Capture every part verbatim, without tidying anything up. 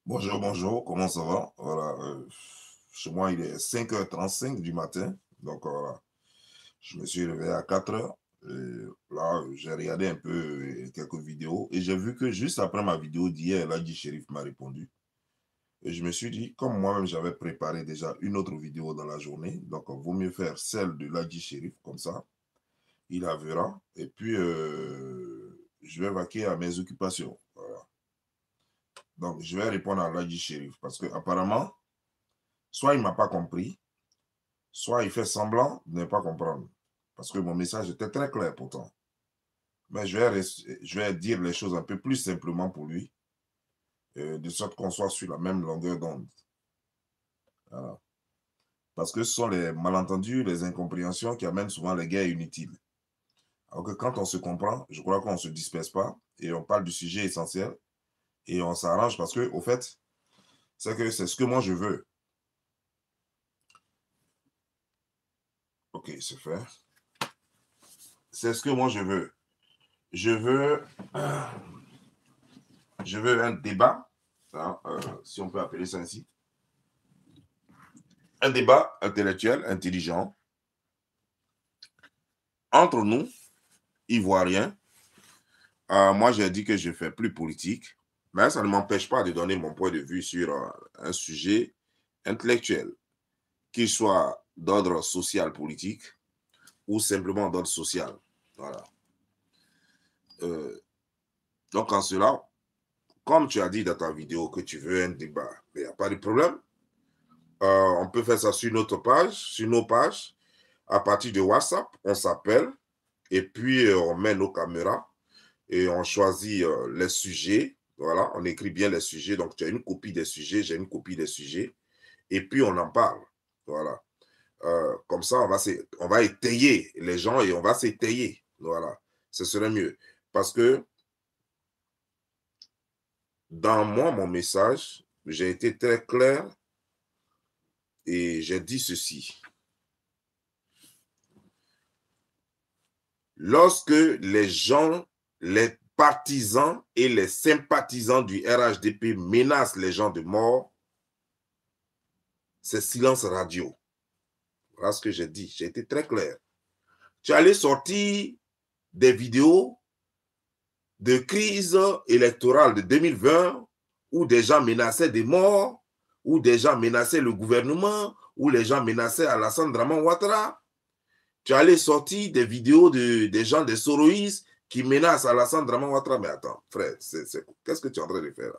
Bonjour, bonjour, comment ça va? Voilà, euh, chez moi, il est cinq heures trente-cinq du matin. Donc, voilà, je me suis réveillé à quatre heures. Et là, j'ai regardé un peu euh, quelques vidéos et j'ai vu que juste après ma vidéo d'hier, Ladji Shérif m'a répondu. Et je me suis dit, comme moi-même, j'avais préparé déjà une autre vidéo dans la journée, donc il vaut mieux faire celle de Ladji Shérif, comme ça, il la verra. Et puis, euh, je vais vaquer à mes occupations. Voilà. Donc, je vais répondre à Ladji Shérif parce que apparemment, soit il ne m'a pas compris, soit il fait semblant de ne pas comprendre. Parce que mon message était très clair pourtant. Mais je vais, je vais dire les choses un peu plus simplement pour lui, euh, de sorte qu'on soit sur la même longueur d'onde. Voilà. Parce que ce sont les malentendus, les incompréhensions qui amènent souvent les guerres inutiles. Alors que quand on se comprend, je crois qu'on ne se disperse pas et on parle du sujet essentiel et on s'arrange parce que, au fait, c'est que c'est ce que moi je veux. Ok, c'est fait. C'est ce que moi je veux. Je veux, je veux un débat, hein, euh, si on peut appeler ça ainsi. Un débat intellectuel, intelligent, entre nous, Ivoiriens. Euh, moi, j'ai dit que je ne fais plus politique, mais ça ne m'empêche pas de donner mon point de vue sur euh, un sujet intellectuel, qu'il soit d'ordre social politique ou simplement d'ordre social. Voilà. Euh, donc, en cela, comme tu as dit dans ta vidéo que tu veux un débat, il n'y a pas de problème. Euh, on peut faire ça sur notre page, sur nos pages. À partir de WhatsApp, on s'appelle et puis euh, on met nos caméras et on choisit euh, les sujets. Voilà, on écrit bien les sujets. Donc, tu as une copie des sujets, j'ai une copie des sujets. Et puis, on en parle. Voilà. Euh, comme ça, on va, on va étayer les gens et on va s'étayer. Voilà. Ce serait mieux. Parce que dans moi, mon message, j'ai été très clair et j'ai dit ceci. Lorsque les gens, les partisans et les sympathisants du R H D P menacent les gens de mort, c'est silence radio. Voilà ce que j'ai dit. J'ai été très clair. Tu allais sortir des vidéos de crise électorale de deux mille vingt où des gens menaçaient des morts, où des gens menaçaient le gouvernement, où les gens menaçaient Alassane Draman Ouattara. Tu allais sortir des vidéos de, des gens des Soroïs qui menacent Alassane Draman Ouattara. Mais attends, frère, qu'est-ce que tu es en train de faire là?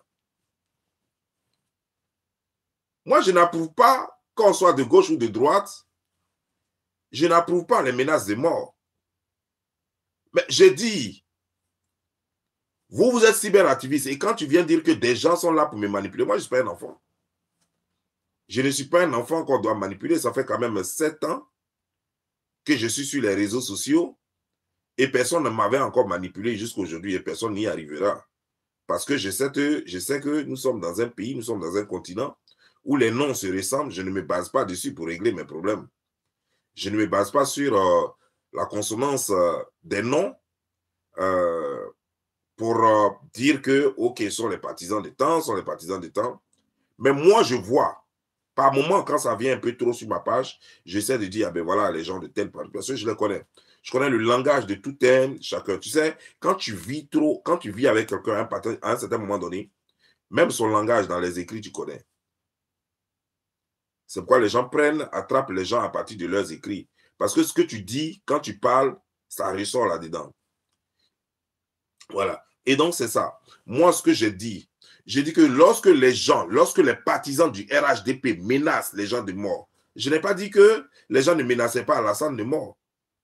Moi, je n'approuve pas, qu'on soit de gauche ou de droite, je n'approuve pas les menaces de mort. Mais j'ai dit, vous, vous êtes cyberactiviste et quand tu viens dire que des gens sont là pour me manipuler, moi, je ne suis pas un enfant. Je ne suis pas un enfant qu'on doit manipuler. Ça fait quand même sept ans que je suis sur les réseaux sociaux et personne ne m'avait encore manipulé jusqu'à aujourd'hui et personne n'y arrivera. Parce que je sais, que je sais que nous sommes dans un pays, nous sommes dans un continent où les noms se ressemblent. Je ne me base pas dessus pour régler mes problèmes. Je ne me base pas sur euh, la consonance euh, des noms euh, pour euh, dire que, OK, ce sont les partisans des temps, sont les partisans des temps. Mais moi, je vois, par moment, quand ça vient un peu trop sur ma page, j'essaie de dire, ah ben voilà, les gens de tel parti, parce que je les connais. Je connais le langage de tout un, chacun. Tu sais, quand tu vis trop, quand tu vis avec quelqu'un à un certain moment donné, même son langage dans les écrits, tu connais. C'est pourquoi les gens prennent, attrapent les gens à partir de leurs écrits. Parce que ce que tu dis, quand tu parles, ça ressort là-dedans. Voilà. Et donc, c'est ça. Moi, ce que j'ai dit, j'ai dit que lorsque les gens, lorsque les partisans du R H D P menacent les gens de mort, je n'ai pas dit que les gens ne menaçaient pas Alassane de mort.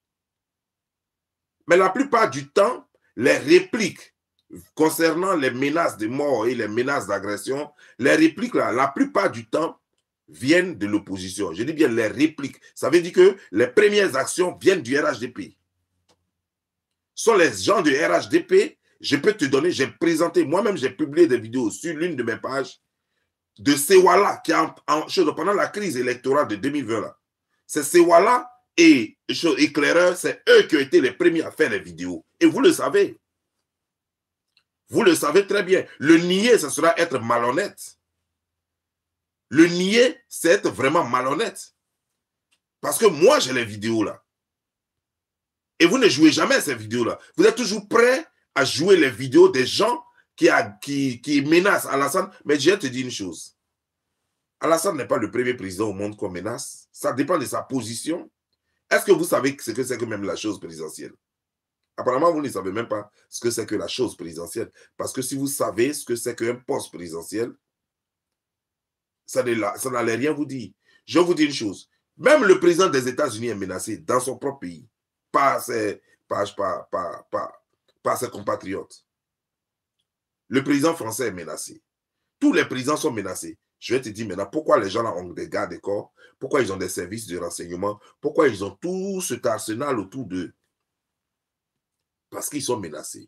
Mais la plupart du temps, les répliques concernant les menaces de mort et les menaces d'agression, les répliques, là, la plupart du temps, viennent de l'opposition. Je dis bien les répliques. Ça veut dire que les premières actions viennent du R H D P. Ce sont les gens du R H D P. Je peux te donner, j'ai présenté, moi-même j'ai publié des vidéos sur l'une de mes pages de Sewala qui a en, en, pendant la crise électorale de deux mille vingt. C'est Sewala et Éclaireur, c'est eux qui ont été les premiers à faire les vidéos. Et vous le savez. Vous le savez très bien. Le nier, ce sera être malhonnête. Le nier, c'est être vraiment malhonnête. Parce que moi, j'ai les vidéos là. Et vous ne jouez jamais ces vidéos-là. Vous êtes toujours prêt à jouer les vidéos des gens qui, a, qui, qui menacent Alassane. Mais je vais te dire une chose. Alassane n'est pas le premier président au monde qu'on menace. Ça dépend de sa position. Est-ce que vous savez ce que c'est que même la chose présidentielle? Apparemment, vous ne savez même pas ce que c'est que la chose présidentielle. Parce que si vous savez ce que c'est qu'un poste présidentiel, ça n'allait rien vous dire. Je vais vous dire une chose. Même le président des États-Unis est menacé dans son propre pays. Par ses, par, par, par, par, par ses compatriotes. Le président français est menacé. Tous les présidents sont menacés. Je vais te dire maintenant pourquoi les gens là ont des gardes des corps, pourquoi ils ont des services de renseignement, pourquoi ils ont tout cet arsenal autour d'eux. Parce qu'ils sont menacés.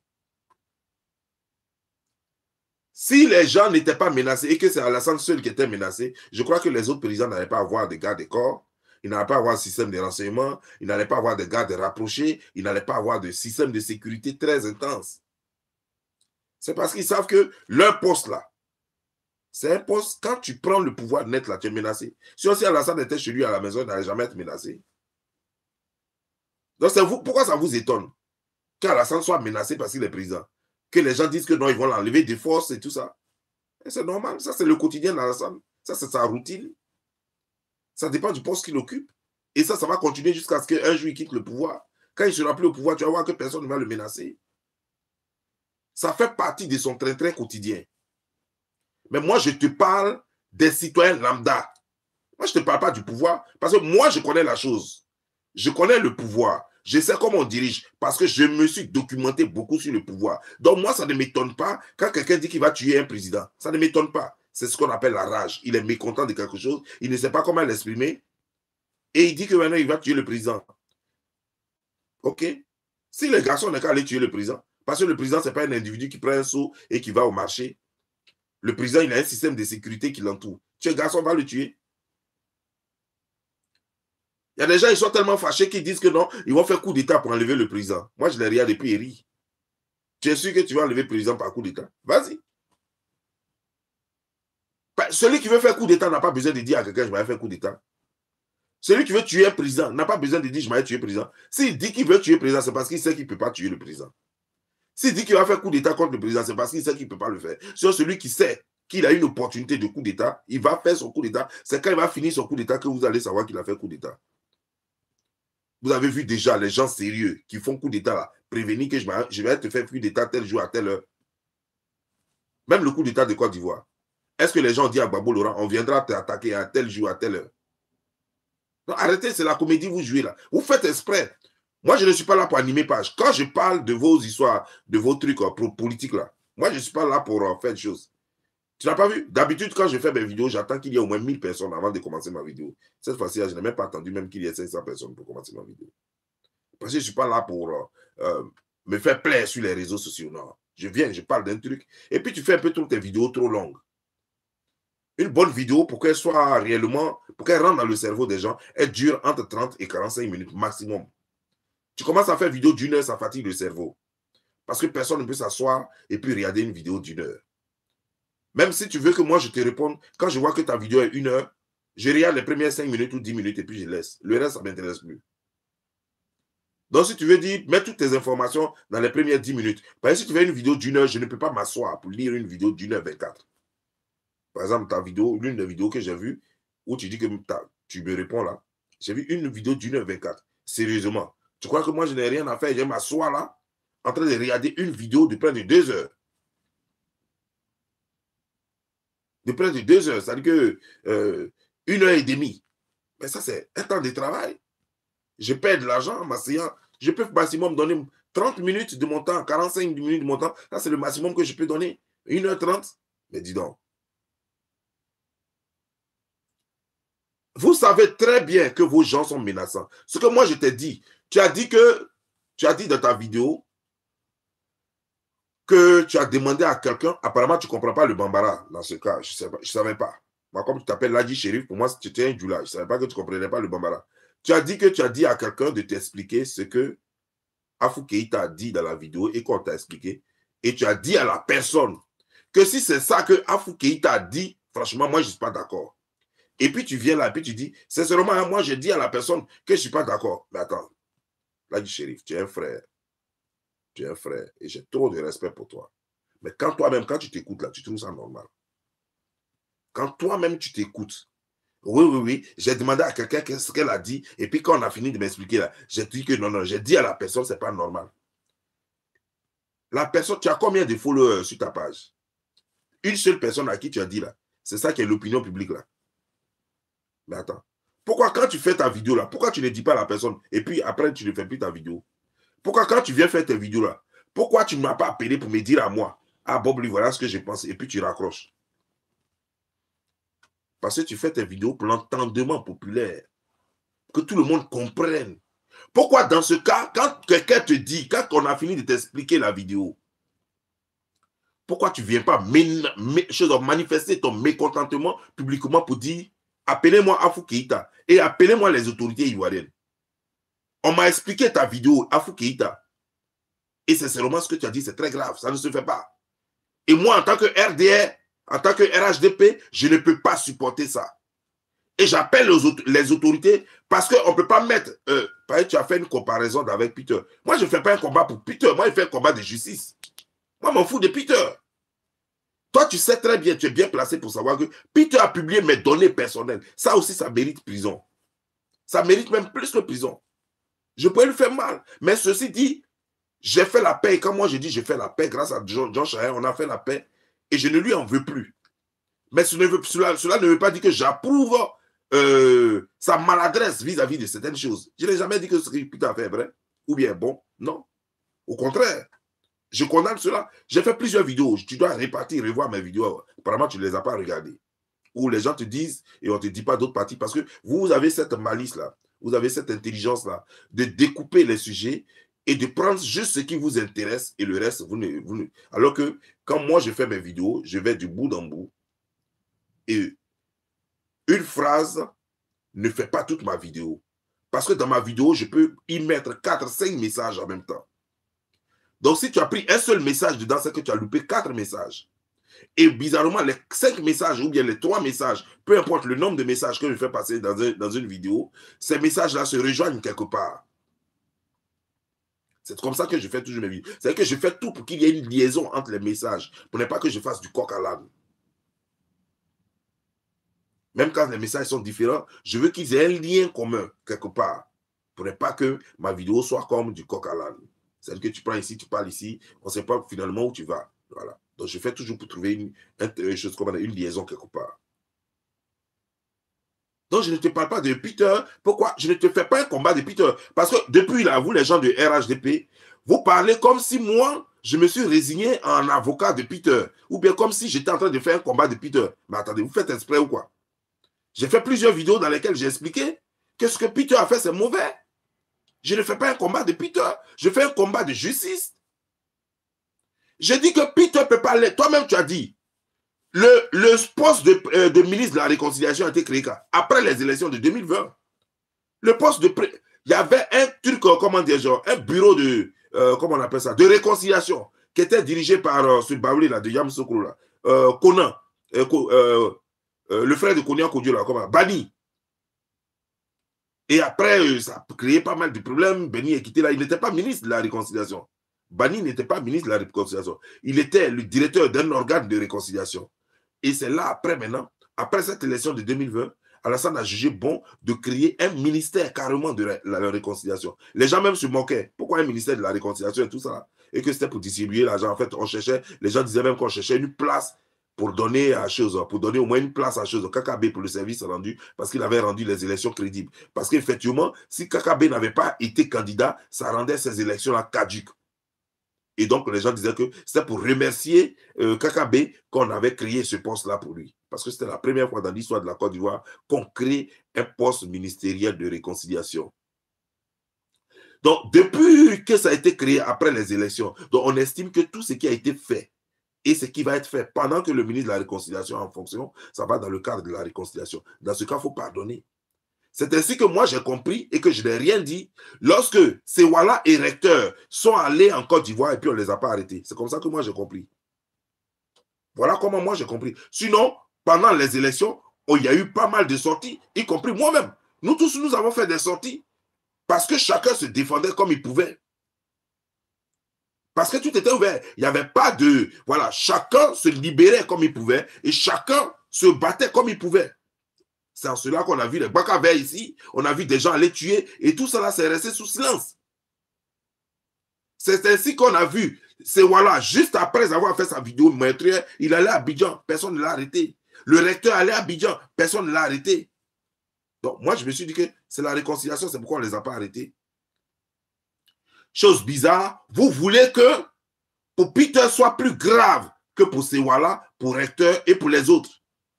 Si les gens n'étaient pas menacés et que c'est Alassane seul qui était menacé, je crois que les autres présidents n'allaient pas avoir des gardes des corps. Il n'allait pas avoir un système de renseignement, il n'allait pas avoir de gardes rapprochés, il n'allait pas avoir de système de sécurité très intense. C'est parce qu'ils savent que leur poste là, c'est un poste, quand tu prends le pouvoir net là, tu es menacé. Si aussi Alassane était chez lui à la maison, il n'allait jamais être menacé. Donc c'est vous, pourquoi ça vous étonne qu'Alassane soit menacé parce qu'il est président? Que les gens disent que non, ils vont l'enlever de force et tout ça. C'est normal, ça c'est le quotidien d'Alassane. Ça c'est sa routine. Ça dépend du poste qu'il occupe. Et ça, ça va continuer jusqu'à ce qu'un jour, il quitte le pouvoir. Quand il ne sera plus au pouvoir, tu vas voir que personne ne va le menacer. Ça fait partie de son train-train quotidien. Mais moi, je te parle des citoyens lambda. Moi, je ne te parle pas du pouvoir. Parce que moi, je connais la chose. Je connais le pouvoir. Je sais comment on dirige. Parce que je me suis documenté beaucoup sur le pouvoir. Donc, moi, ça ne m'étonne pas quand quelqu'un dit qu'il va tuer un président. Ça ne m'étonne pas. C'est ce qu'on appelle la rage. Il est mécontent de quelque chose. Il ne sait pas comment l'exprimer. Et il dit que maintenant, il va tuer le président. OK? Si le garçon n'est qu'à aller tuer le président, parce que le président, ce n'est pas un individu qui prend un seau et qui va au marché. Le président, il a un système de sécurité qui l'entoure. Tu es garçon, va le tuer. Il y a des gens, ils sont tellement fâchés qu'ils disent que non, ils vont faire coup d'État pour enlever le président. Moi, je les regarde et puis ils rient. Tu es sûr que tu vas enlever le président par coup d'État? Vas-y. Celui qui veut faire coup d'État n'a pas besoin de dire à quelqu'un, je vais faire coup d'État. Celui qui veut tuer un président n'a pas besoin de dire, je vais tuer le président. S'il dit qu'il veut tuer le président, c'est parce qu'il sait qu'il ne peut pas tuer le président. S'il dit qu'il va faire coup d'État contre le président, c'est parce qu'il sait qu'il ne peut pas le faire. Sur celui qui sait qu'il a une opportunité de coup d'État, il va faire son coup d'État. C'est quand il va finir son coup d'État que vous allez savoir qu'il a fait coup d'État. Vous avez vu déjà les gens sérieux qui font coup d'État là, prévenir que je vais, je vais te faire coup d'État tel jour à telle heure. Même le coup d'État de Côte d'Ivoire. Est-ce que les gens disent à Gbagbo Laurent, on viendra t'attaquer à tel jour à telle heure? Non, arrêtez, c'est la comédie vous jouez là. Vous faites exprès. Moi, je ne suis pas là pour animer page. Quand je parle de vos histoires, de vos trucs euh, politiques là, moi, je ne suis pas là pour euh, faire des choses. Tu n'as pas vu? D'habitude, quand je fais mes vidéos, j'attends qu'il y ait au moins mille personnes avant de commencer ma vidéo. Cette fois-ci, je n'ai même pas attendu même qu'il y ait cinq cents personnes pour commencer ma vidéo. Parce que je ne suis pas là pour euh, euh, me faire plaisir sur les réseaux sociaux. Non. Je viens, je parle d'un truc. Et puis, tu fais un peu trop tes vidéos trop longues. Une bonne vidéo, pour qu'elle soit réellement, pour qu'elle rentre dans le cerveau des gens, elle dure entre trente et quarante-cinq minutes maximum. Tu commences à faire une vidéo d'une heure, ça fatigue le cerveau. Parce que personne ne peut s'asseoir et puis regarder une vidéo d'une heure. Même si tu veux que moi je te réponde, quand je vois que ta vidéo est une heure, je regarde les premières cinq minutes ou dix minutes et puis je laisse. Le reste, ça ne m'intéresse plus. Donc, si tu veux dire, mets toutes tes informations dans les premières dix minutes. Par exemple, si tu fais une vidéo d'une heure, je ne peux pas m'asseoir pour lire une vidéo d'une heure vingt-quatre. Par exemple, ta vidéo, l'une des vidéos que j'ai vues, où tu dis que tu me réponds là, j'ai vu une vidéo d'une heure vingt-quatre. Sérieusement. Tu crois que moi, je n'ai rien à faire, je vais m'asseoir là, en train de regarder une vidéo de près de deux heures. De près de deux heures, c'est-à-dire que euh, une heure et demie. Mais ça, c'est un temps de travail. Je perds de l'argent en m'asseyant. Je peux maximum donner trente minutes de mon temps, quarante-cinq minutes de mon temps. Ça, c'est le maximum que je peux donner. une heure trente. Mais dis donc. Vous savez très bien que vos gens sont menaçants. Ce que moi, je t'ai dit, tu as dit que, tu as dit dans ta vidéo que tu as demandé à quelqu'un, apparemment, tu ne comprends pas le bambara dans ce cas. Je ne savais pas. Moi, comme tu t'appelles Ladji Chérif, pour moi, tu étais un djoula. Je ne savais pas que tu ne comprenais pas le bambara. Tu as dit que tu as dit à quelqu'un de t'expliquer ce que Afou Keïta a dit dans la vidéo et qu'on t'a expliqué. Et tu as dit à la personne que si c'est ça que Afou Keïta a dit, franchement, moi, je ne suis pas d'accord. Et puis tu viens là, et puis tu dis, sincèrement, hein, moi, je dis à la personne que je ne suis pas d'accord. Mais attends, là, du shérif, tu es un frère. Tu es un frère. Et j'ai trop de respect pour toi. Mais quand toi-même, quand tu t'écoutes là, tu trouves ça normal. Quand toi-même, tu t'écoutes, oui, oui, oui, j'ai demandé à quelqu'un ce qu'elle a dit, et puis quand on a fini de m'expliquer là, j'ai dit que non, non, j'ai dit à la personne, c'est pas normal. La personne, tu as combien de followers sur ta page? Une seule personne à qui tu as dit là. C'est ça qui est l'opinion publique là. Mais attends. Pourquoi quand tu fais ta vidéo là, pourquoi tu ne dis pas à la personne et puis après tu ne fais plus ta vidéo? Pourquoi quand tu viens faire tes vidéos là, pourquoi tu ne m'as pas appelé pour me dire à moi, ah Bob, lui, voilà ce que je pense, et puis tu raccroches? Parce que tu fais tes vidéos pour l'entendement populaire. Que tout le monde comprenne. Pourquoi dans ce cas, quand quelqu'un te dit, quand on a fini de t'expliquer la vidéo, pourquoi tu ne viens pas manifester ton mécontentement publiquement pour dire, appelez-moi Afou Keïta et appelez-moi les autorités ivoiriennes. On m'a expliqué ta vidéo, Afou Keïta. Et sincèrement, ce que tu as dit, c'est très grave. Ça ne se fait pas. Et moi, en tant que R D R, en tant que R H D P, je ne peux pas supporter ça. Et j'appelle les autorités parce qu'on ne peut pas mettre... Euh, par exemple, tu as fait une comparaison avec Peter. Moi, je ne fais pas un combat pour Peter. Moi, je fais un combat de justice. Moi, je m'en fous de Peter. Toi, tu sais très bien, tu es bien placé pour savoir que Peter a publié mes données personnelles. Ça aussi, ça mérite prison. Ça mérite même plus que prison. Je pourrais lui faire mal. Mais ceci dit, j'ai fait la paix. Et quand moi, je dis j'ai fait la paix, grâce à John, John Chahir, on a fait la paix. Et je ne lui en veux plus. Mais ce ne veut, cela, cela ne veut pas dire que j'approuve euh, sa maladresse vis-à-vis -vis de certaines choses. Je n'ai jamais dit que ce que Peter a fait est vrai ou bien bon. Non. Au contraire. Je condamne cela. J'ai fait plusieurs vidéos. Tu dois répartir, revoir mes vidéos. Apparemment, tu ne les as pas regardées. Où les gens te disent et on ne te dit pas d'autres parties parce que vous avez cette malice-là, vous avez cette intelligence-là de découper les sujets et de prendre juste ce qui vous intéresse et le reste, vous ne... Vous ne... Alors que quand moi, je fais mes vidéos, je vais du bout en bout et une phrase ne fait pas toute ma vidéo. Parce que dans ma vidéo, je peux y mettre quatre, cinq messages en même temps. Donc, si tu as pris un seul message dedans, c'est que tu as loupé quatre messages. Et bizarrement, les cinq messages ou bien les trois messages, peu importe le nombre de messages que je fais passer dans, un, dans une vidéo, ces messages-là se rejoignent quelque part. C'est comme ça que je fais toujours mes vidéos. C'est-à-dire que je fais tout pour qu'il y ait une liaison entre les messages, pour ne pas que je fasse du coq à l'âne. Même quand les messages sont différents, je veux qu'ils aient un lien commun quelque part, pour ne pas que ma vidéo soit comme du coq à l'âne. C'est-à-dire que tu prends ici, tu parles ici, on ne sait pas finalement où tu vas. Voilà. Donc, je fais toujours pour trouver une, une chose comme une liaison quelque part. Donc, je ne te parle pas de Peter. Pourquoi? Je ne te fais pas un combat de Peter. Parce que depuis là, vous, les gens de R H D P, vous parlez comme si moi, je me suis résigné en avocat de Peter. Ou bien comme si j'étais en train de faire un combat de Peter. Mais attendez, vous faites exprès ou quoi? J'ai fait plusieurs vidéos dans lesquelles j'ai expliqué que ce que Peter a fait, c'est mauvais. Je ne fais pas un combat de Peter. Je fais un combat de justice. Je dis que Peter peut parler. Toi-même, tu as dit, le, le poste de, euh, de ministre de la Réconciliation a été créé après les élections de deux mille vingt. Le poste de... Il y avait un truc, comment dire, genre, un bureau de... Euh, comment on appelle ça? De réconciliation qui était dirigé par euh, ce baoulé là, de Yamoussoukro là. Euh, Conan. Euh, euh, euh, le frère de Konya Kodjo là, comment? Bani. Et après, euh, ça a créé pas mal de problèmes. Bani est quitté là. Il n'était pas ministre de la Réconciliation. Bani n'était pas ministre de la Réconciliation. Il était le directeur d'un organe de réconciliation. Et c'est là, après maintenant, après cette élection de deux mille vingt, Alassane a jugé bon de créer un ministère carrément de la, la, la réconciliation. Les gens même se moquaient. Pourquoi un ministère de la réconciliation et tout ça? Et que c'était pour distribuer l'argent. En fait, on cherchait, les gens disaient même qu'on cherchait une place pour donner à chose, pour donner au moins une place à chose, Kakabe pour le service rendu, parce qu'il avait rendu les élections crédibles. Parce qu'effectivement, si Kakabe n'avait pas été candidat, ça rendait ces élections-là caduques. Et donc, les gens disaient que c'était pour remercier euh, Kakabe qu'on avait créé ce poste-là pour lui. Parce que c'était la première fois dans l'histoire de la Côte d'Ivoire qu'on crée un poste ministériel de réconciliation. Donc, depuis que ça a été créé après les élections, donc on estime que tout ce qui a été fait et ce qui va être fait pendant que le ministre de la Réconciliation est en fonction, ça va dans le cadre de la réconciliation. Dans ce cas, il faut pardonner. C'est ainsi que moi j'ai compris et que je n'ai rien dit lorsque Sewala et Recteur sont allés en Côte d'Ivoire et puis on ne les a pas arrêtés. C'est comme ça que moi j'ai compris. Voilà comment moi j'ai compris. Sinon, pendant les élections, oh, il y a eu pas mal de sorties, y compris moi-même. Nous tous, nous avons fait des sorties parce que chacun se défendait comme il pouvait. Parce que tout était ouvert. Il n'y avait pas de... Voilà, chacun se libérait comme il pouvait et chacun se battait comme il pouvait. C'est en cela qu'on a vu les Bakavers ici, on a vu des gens aller tuer et tout cela s'est resté sous silence. C'est ainsi qu'on a vu. C'est voilà, juste après avoir fait sa vidéo meurtrière, il allait à Abidjan, personne ne l'a arrêté. Le recteur allait à Abidjan, personne ne l'a arrêté. Donc moi, je me suis dit que c'est la réconciliation, c'est pourquoi on ne les a pas arrêtés. Chose bizarre, vous voulez que pour Peter soit plus grave que pour Sewala, pour recteur et pour les autres.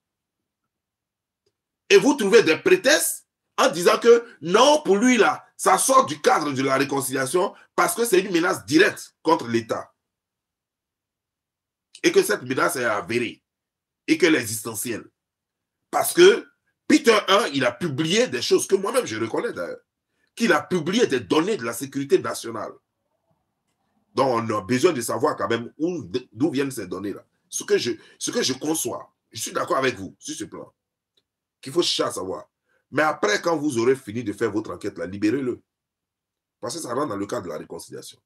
Et vous trouvez des prétextes en disant que non, pour lui, là, ça sort du cadre de la réconciliation parce que c'est une menace directe contre l'État. Et que cette menace est avérée et qu'elle est existentielle. Parce que Peter un, il a publié des choses que moi-même je reconnais d'ailleurs, qu'il a publié des données de la sécurité nationale. Donc on a besoin de savoir quand même d'où viennent ces données-là. Ce que je, ce que je conçois, je suis d'accord avec vous sur ce plan, qu'il faut chercher à savoir. Mais après, quand vous aurez fini de faire votre enquête, là, libérez-le. Parce que ça rentre dans le cadre de la réconciliation.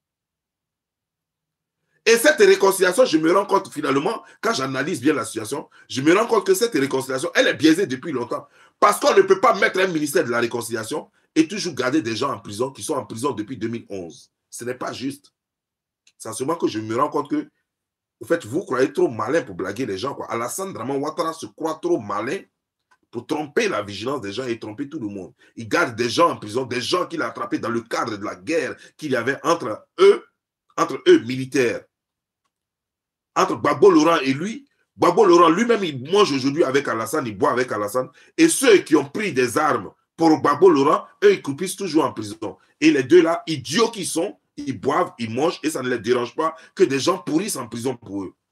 Et cette réconciliation, je me rends compte finalement, quand j'analyse bien la situation, je me rends compte que cette réconciliation, elle est biaisée depuis longtemps. Parce qu'on ne peut pas mettre un ministère de la réconciliation et toujours garder des gens en prison qui sont en prison depuis deux mille onze. Ce n'est pas juste. C'est seulement que je me rends compte que, en fait, vous croyez trop malin pour blaguer les gens, quoi. Alassane Draman Ouattara se croit trop malin pour tromper la vigilance des gens et tromper tout le monde. Il garde des gens en prison, des gens qu'il a attrapés dans le cadre de la guerre qu'il y avait entre eux, entre eux militaires. Entre Gbagbo Laurent et lui, Gbagbo Laurent lui-même, il mange aujourd'hui avec Alassane, il boit avec Alassane. Et ceux qui ont pris des armes pour Gbagbo Laurent, eux, ils croupissent toujours en prison. Et les deux là, idiots qu'ils sont, ils boivent, ils mangent et ça ne les dérange pas que des gens pourrissent en prison pour eux.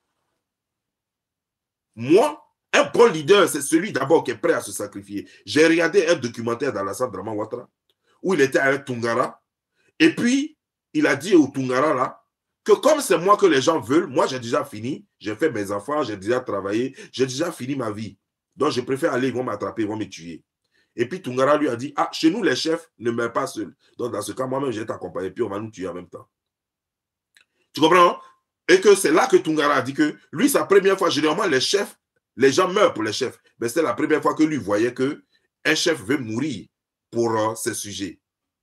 Moi, un bon leader, c'est celui d'abord qui est prêt à se sacrifier. J'ai regardé un documentaire d'Alassane Draman Ouattara où il était avec Tungara et puis il a dit au Tungara là, que comme c'est moi que les gens veulent, moi j'ai déjà fini, j'ai fait mes enfants, j'ai déjà travaillé, j'ai déjà fini ma vie. Donc je préfère aller, ils vont m'attraper, ils vont me tuer. Et puis Tungara lui a dit, ah, chez nous les chefs ne meurent pas seuls. Donc dans ce cas, moi-même je vais t'accompagner, puis on va nous tuer en même temps. Tu comprends? Et que c'est là que Tungara a dit que lui, sa première fois, généralement les chefs, les gens meurent pour les chefs. Mais c'est la première fois que lui voyait qu'un chef veut mourir pour euh, ses sujets.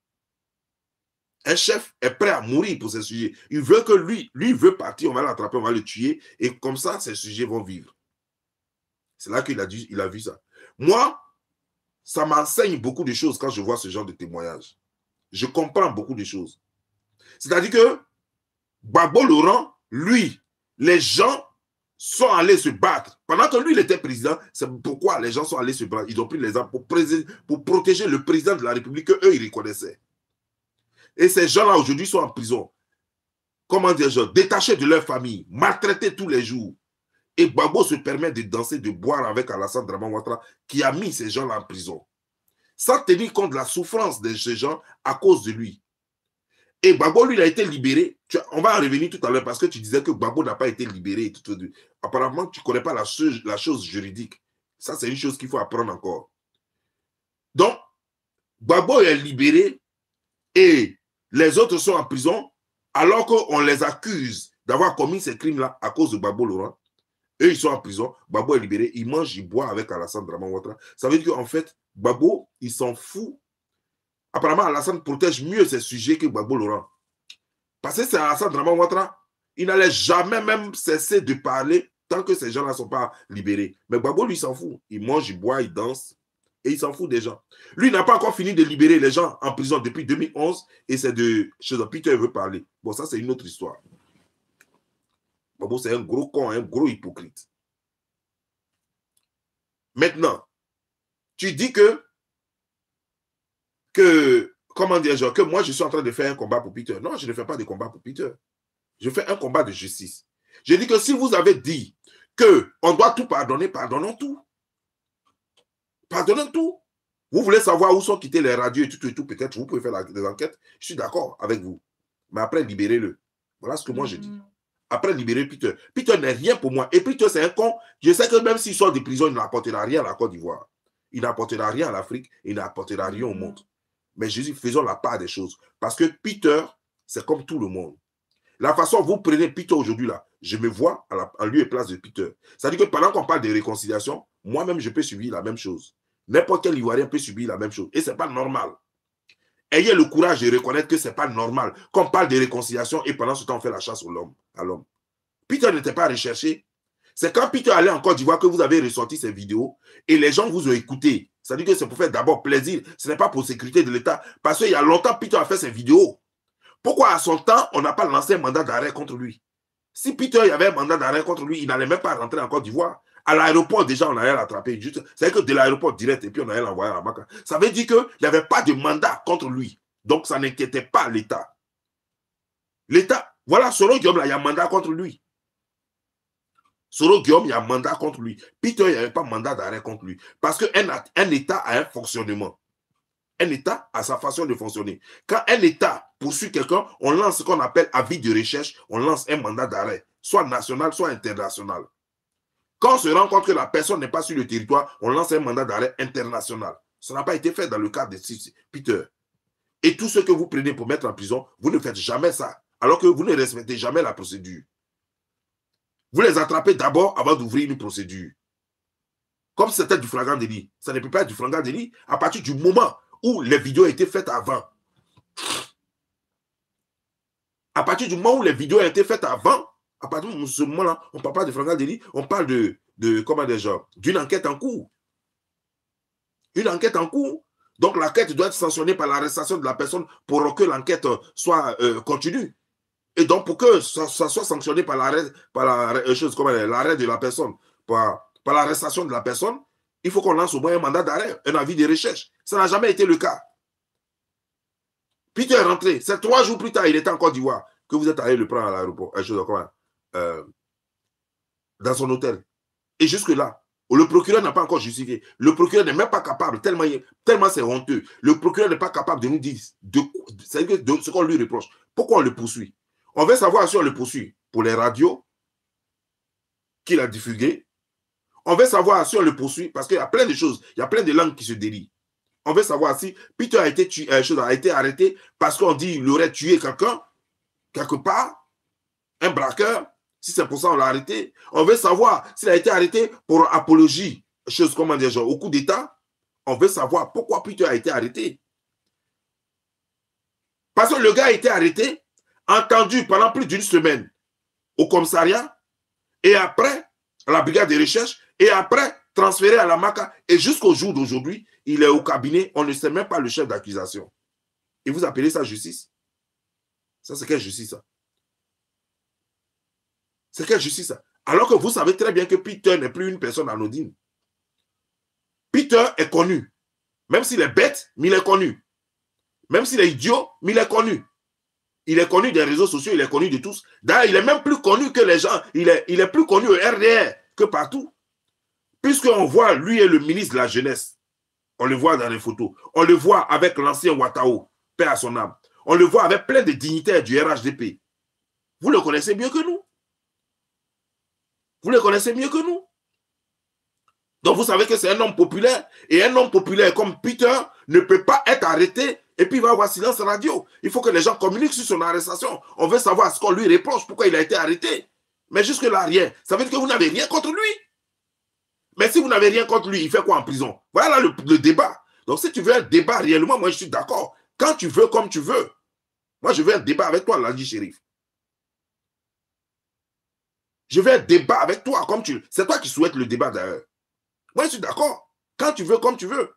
Un chef est prêt à mourir pour ses sujets. Il veut que lui, lui veut partir, on va l'attraper, on va le tuer, et comme ça, ses sujets vont vivre. C'est là qu'il a, dit, il a vu ça. Moi, ça m'enseigne beaucoup de choses quand je vois ce genre de témoignages. Je comprends beaucoup de choses. C'est-à-dire que Gbagbo Laurent, lui, les gens sont allés se battre. Pendant que lui, il était président, c'est pourquoi les gens sont allés se battre. Ils ont pris les armes pour, pour protéger le président de la République qu'eux, ils reconnaissaient. Et ces gens-là, aujourd'hui, sont en prison. Comment dire, détachés de leur famille, maltraités tous les jours. Et Gbagbo se permet de danser, de boire avec Alassane Draman Ouattara, qui a mis ces gens-là en prison. Sans tenir compte de la souffrance de ces gens à cause de lui. Et Gbagbo, lui, il a été libéré. Tu, on va en revenir tout à l'heure parce que tu disais que Gbagbo n'a pas été libéré. Tout, tout, tout. Apparemment, tu ne connais pas la, la chose juridique. Ça, c'est une chose qu'il faut apprendre encore. Donc, Gbagbo est libéré et les autres sont en prison alors qu'on les accuse d'avoir commis ces crimes-là à cause de Gbagbo Laurent. Eux, ils sont en prison. Gbagbo est libéré. Il mange, il boit avec Alassane Draman Ouattara. Ça veut dire qu'en fait, Gbagbo, il s'en fout. Apparemment, Alassane protège mieux ses sujets que Gbagbo Laurent. Parce que c'est Alassane Draman Ouattara. Il n'allait jamais même cesser de parler tant que ces gens-là ne sont pas libérés. Mais Gbagbo, lui, il s'en fout. Il mange, il boit, il danse. Et il s'en fout des gens. Lui, il n'a pas encore fini de libérer les gens en prison depuis deux mille onze. Et c'est de ce dont Peter veut parler. Bon, ça, c'est une autre histoire. Gbagbo, c'est un gros con, un gros hypocrite. Maintenant, tu dis que, que comment dire, genre, que moi, je suis en train de faire un combat pour Peter. Non, je ne fais pas de combat pour Peter. Je fais un combat de justice. Je dis que si vous avez dit qu'on doit tout pardonner, pardonnons tout. Pardonnons tout. Vous voulez savoir où sont quittés les radios et tout et tout, peut-être vous pouvez faire la, des enquêtes. Je suis d'accord avec vous. Mais après, libérez-le. Voilà ce que moi je dis. après libérer Peter. Peter n'est rien pour moi. Et Peter, c'est un con. Je sais que même s'il sort de prison, il n'apportera rien à la Côte d'Ivoire. Il n'apportera rien à l'Afrique. Il n'apportera rien au monde. Mais Jésus, faisons la part des choses. Parce que Peter, c'est comme tout le monde. La façon dont vous prenez Peter aujourd'hui, là, je me vois à la, en lieu et place de Peter. C'est-à-dire que pendant qu'on parle de réconciliation, moi-même, je peux subir la même chose. N'importe quel Ivoirien peut subir la même chose. Et ce n'est pas normal. Ayez le courage de reconnaître que ce n'est pas normal. Qu'on parle de réconciliation et pendant ce temps, on fait la chasse à l'homme. Peter n'était pas recherché. C'est quand Peter allait en Côte d'Ivoire que vous avez ressorti ces vidéos et les gens vous ont écouté. C'est-à-dire que c'est pour faire d'abord plaisir. Ce n'est pas pour sécurité de l'État. Parce qu'il y a longtemps, Peter a fait ces vidéos. Pourquoi à son temps, on n'a pas lancé un mandat d'arrêt contre lui? Si Peter il y avait un mandat d'arrêt contre lui, il n'allait même pas rentrer en Côte d'Ivoire. À l'aéroport, déjà, on allait l'attraper. C'est-à-dire que de l'aéroport direct, et puis on allait l'envoyer à la Maca. Ça veut dire qu'il n'y avait pas de mandat contre lui. Donc, ça n'inquiétait pas l'État. L'État, voilà, Soro Guillaume, là, il y a un mandat contre lui. Soro Guillaume, il y a un mandat contre lui. Peter, il n'y avait pas de mandat d'arrêt contre lui. Parce qu'un un État a un fonctionnement. Un État a sa façon de fonctionner. Quand un État poursuit quelqu'un, on lance ce qu'on appelle avis de recherche, on lance un mandat d'arrêt, soit national, soit international. Quand on se rend compte que la personne n'est pas sur le territoire, on lance un mandat d'arrêt international. Ça n'a pas été fait dans le cas de Peter. Et tout ce que vous prenez pour mettre en prison, vous ne faites jamais ça, alors que vous ne respectez jamais la procédure. Vous les attrapez d'abord avant d'ouvrir une procédure. Comme si c'était du flagrant délit. Ça ne peut pas être du flagrant délit à partir du moment où les vidéos étaient faites avant. À partir du moment où les vidéos ont été faites avant, à partir de ce moment-là, on ne parle pas de flagrant délit, on parle de, de comment dire, d'une enquête en cours. Une enquête en cours. Donc l'enquête doit être sanctionnée par l'arrestation de la personne pour que l'enquête soit euh, continue. Et donc pour que ça, ça soit sanctionné par l'arrêt par la, chose comme l'arrêt de la personne, par, par l'arrestation de la personne, il faut qu'on lance au moins un mandat d'arrêt, un avis de recherche. Ça n'a jamais été le cas. Peter est rentré. C'est trois jours plus tard, il était en Côte d'Ivoire, que vous êtes allé le prendre à l'aéroport, euh, dans son hôtel. Et jusque-là, le procureur n'a pas encore justifié. Le procureur n'est même pas capable, tellement, tellement c'est honteux. Le procureur n'est pas capable de nous dire de, de, de, ce qu'on lui reproche. Pourquoi on le poursuit? On veut savoir si on le poursuit pour les radios qu'il a diffusées. On veut savoir si on le poursuit parce qu'il y a plein de choses, il y a plein de langues qui se délient. On veut savoir si Peter a été, tué, euh, a été arrêté parce qu'on dit qu'il aurait tué quelqu'un, quelque part, un braqueur. Si c'est pour ça qu'on l'a arrêté. On veut savoir s'il a été arrêté pour apologie, chose comment dire, genre, au coup d'État. On veut savoir pourquoi Peter a été arrêté. Parce que le gars a été arrêté, entendu pendant plus d'une semaine au commissariat, et après, à la brigade de recherche, et après, transféré à la Maca, et jusqu'au jour d'aujourd'hui, il est au cabinet, on ne sait même pas le chef d'accusation. Et vous appelez ça justice? Ça, c'est quelle justice, ça? C'est quelle justice, ça? Alors que vous savez très bien que Peter n'est plus une personne anodine. Peter est connu. Même s'il est bête, mais il est connu. Même s'il est idiot, mais il est connu. Il est connu des réseaux sociaux, il est connu de tous. D'ailleurs, il est même plus connu que les gens. Il est, il est plus connu au R D R que partout. Puisqu'on voit, lui est le ministre de la Jeunesse. On le voit dans les photos. On le voit avec l'ancien Ouattao, paix à son âme. On le voit avec plein de dignitaires du R H D P. Vous le connaissez mieux que nous. Vous le connaissez mieux que nous. Donc vous savez que c'est un homme populaire. Et un homme populaire comme Peter ne peut pas être arrêté et puis il va avoir silence radio. Il faut que les gens communiquent sur son arrestation. On veut savoir ce qu'on lui reproche, pourquoi il a été arrêté. Mais jusque-là, rien. Ça veut dire que vous n'avez rien contre lui. Mais si vous n'avez rien contre lui, il fait quoi en prison? Voilà le, le débat. Donc si tu veux un débat réellement, moi je suis d'accord. Quand tu veux, comme tu veux. Moi je veux un débat avec toi, Landi Shérif. Je veux un débat avec toi, comme tu... C'est toi qui souhaites le débat d'ailleurs. Moi je suis d'accord. Quand tu veux, comme tu veux.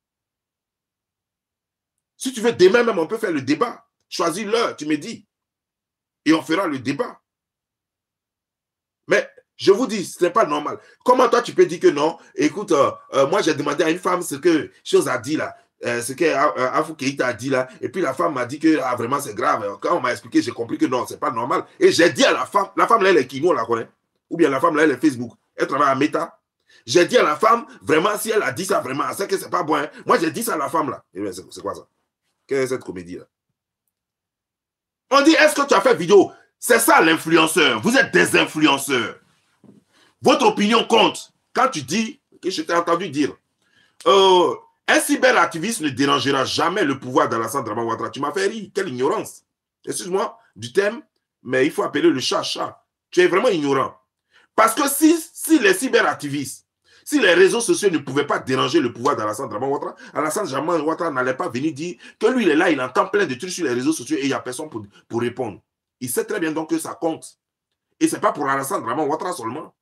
Si tu veux, demain même, on peut faire le débat. Choisis l'heure, tu me dis. Et on fera le débat. Mais je vous dis, ce n'est pas normal. Comment toi, tu peux dire que non? Écoute, euh, euh, moi, j'ai demandé à une femme ce que chose a dit là. Euh, ce que euh, Afou Keïta a dit là. Et puis la femme m'a dit que ah, vraiment, c'est grave. Quand on m'a expliqué, j'ai compris que non, c'est pas normal. Et j'ai dit à la femme, la femme là, elle est qui? Nous, on la connaît. Ou bien la femme là, elle est Facebook. Elle travaille à Meta. J'ai dit à la femme, vraiment, si elle a dit ça, vraiment, c'est que c'est pas bon. Hein. Moi, j'ai dit ça à la femme là. Et bien, c'est quoi ça? Quelle est cette comédie là? On dit, est-ce que tu as fait vidéo? C'est ça l'influenceur. Vous êtes des influenceurs. Votre opinion compte. Quand tu dis, que je t'ai entendu dire, euh, un cyberactiviste ne dérangera jamais le pouvoir d'Alassane Dramane Ouattara. Tu m'as fait rire. Quelle ignorance. Excuse-moi du thème, mais il faut appeler le chat chat. Tu es vraiment ignorant. Parce que si, si les cyberactivistes, si les réseaux sociaux ne pouvaient pas déranger le pouvoir d'Alassane Dramane Ouattara, Alassane Dramane Ouattara n'allait pas venir dire que lui, il est là, il entend plein de trucs sur les réseaux sociaux et il n'y a personne pour, pour répondre. Il sait très bien donc que ça compte. Et ce n'est pas pour Alassane Dramane Ouattara seulement.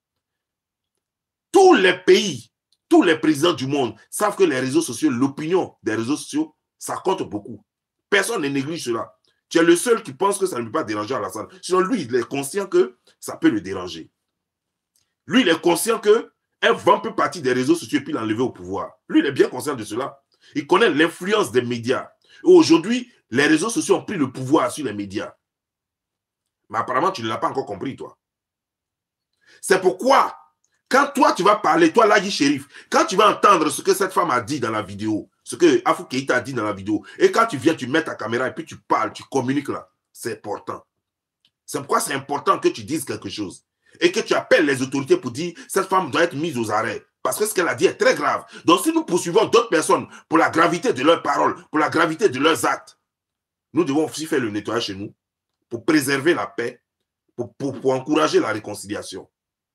Tous les pays, tous les présidents du monde savent que les réseaux sociaux, l'opinion des réseaux sociaux, ça compte beaucoup. Personne ne néglige cela. Tu es le seul qui pense que ça ne peut pas déranger Alassane. Sinon, lui, il est conscient que ça peut le déranger. Lui, il est conscient qu'un vent peut partir des réseaux sociaux et puis l'enlever au pouvoir. Lui, il est bien conscient de cela. Il connaît l'influence des médias. Et aujourd'hui, les réseaux sociaux ont pris le pouvoir sur les médias. Mais apparemment, tu ne l'as pas encore compris, toi. C'est pourquoi, quand toi, tu vas parler, toi, Laji Shérif, quand tu vas entendre ce que cette femme a dit dans la vidéo, ce que Afou Keïta a dit dans la vidéo, et quand tu viens, tu mets ta caméra et puis tu parles, tu communiques là, c'est important. C'est pourquoi c'est important que tu dises quelque chose. Et que tu appelles les autorités pour dire cette femme doit être mise aux arrêts. Parce que ce qu'elle a dit est très grave. Donc si nous poursuivons d'autres personnes pour la gravité de leurs paroles, pour la gravité de leurs actes, nous devons aussi faire le nettoyage chez nous pour préserver la paix, pour, pour, pour encourager la réconciliation.